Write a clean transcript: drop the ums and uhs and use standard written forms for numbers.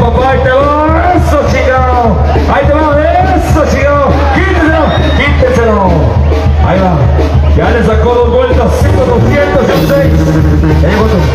papá, ahí te va, eso, chingado. Ahí te va, eso, chingado. Quíteselo, quíteselo. Ahí va. Ya le sacó 2 vueltas, 5, 206. Ya llegó otro.